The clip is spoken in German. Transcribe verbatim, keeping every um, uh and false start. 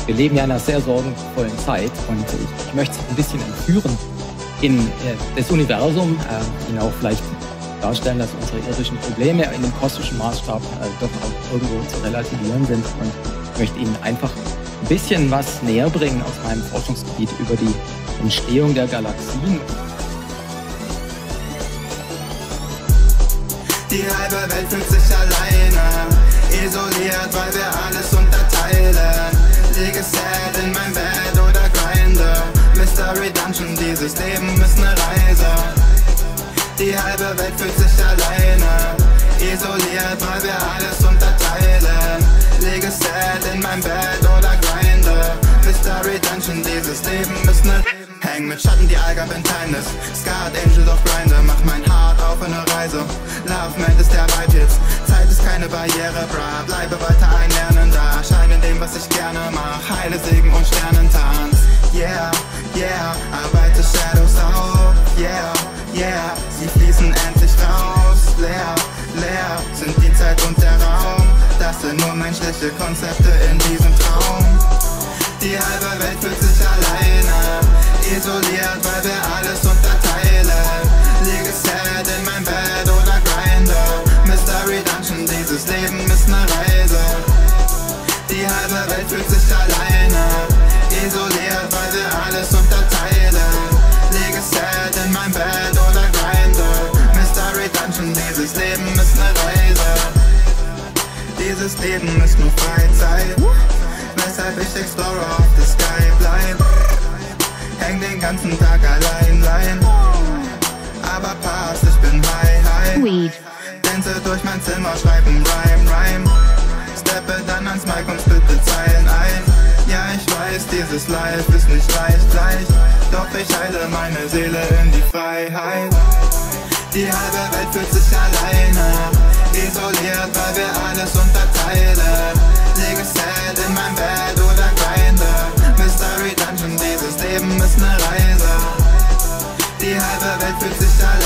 Wir leben ja in einer sehr sorgenvollen Zeit und ich, ich möchte ein bisschen entführen in äh, das Universum, äh, Ihnen auch vielleicht darstellen, dass unsere irdischen Probleme in dem kosmischen Maßstab äh, doch auch irgendwo zu relativieren sind. Und ich möchte Ihnen einfach ein bisschen was näher bringen aus meinem Forschungsgebiet über die Entstehung der Galaxien. Die halbe Welt fühlt sich alleine, isoliert, weil wir alles unterteilen. Liege sad in meinem Bett oder grinde Mystery Dungeon, dieses Leben ist ne Reise. Die halbe Welt fühlt sich alleine, isoliert, weil wir alles unterteilen. Liege sad in meinem Bett oder grinde Mystery Dungeon, dieses Leben ist ne Häng mit Schatten, die Alga bin Timeless. Scarred Angel of Grinder, mach mein Heart auf eine Reise. Love Man ist der Vibe jetzt, Zeit ist keine Barriere, bra. Bleibe weiter ein Lernender, scheine in dem, was ich gerne mach. Heile Segen und Sternentanz, yeah, yeah. Arbeite Shadows auf, yeah, yeah. Sie fließen endlich raus, leer, leer. Sind die Zeit und der Raum, das sind nur menschliche Konzepte in diesem Traum. Die halbe Welt fühlt sich alleine, isoliert, weil wir alles unterteilen. Liege sad in meinem Bett oder grinde Mystery Dungeon, dieses Leben ist ne Reise. Die halbe Welt fühlt sich alleine, isoliert, weil wir alles unterteilen. Liege sad in meinem Bett oder grinde Mystery Dungeon, dieses Leben ist ne Reise. Dieses Leben ist nur Freizeit, weshalb ich Explorer of the Sky bleib. Häng den ganzen Tag allein sein, aber passt, ich bin high, high. Weed. Tänze durch mein Zimmer, schreib ein Rhyme, Rhyme. Steppe dann ans Mic und spitte Zeilen ein. Ja, ich weiß, dieses Life ist nicht leicht, leicht. Doch ich heile meine Seele in die Freiheit. Die halbe Welt fühlt sich alleine, isoliert, weil wir alles unterteilen. Liege sad in meinem Bett oder grinde Mystery Dungeon, dieses Leben ist ne Reise. Die halbe Welt fühlt sich alleine.